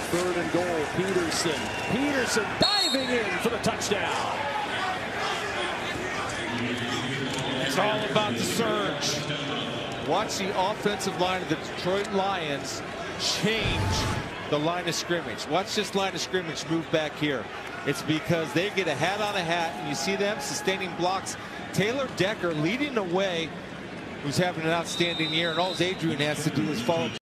3rd and goal. Peterson diving in for the touchdown. It's all about the surge. Watch the offensive line of the Detroit Lions change the line of scrimmage. Watch this line of scrimmage move back here. It's because they get a hat on a hat, and you see them sustaining blocks. Taylor Decker leading the way, who's having an outstanding year, and all Adrian has to do is follow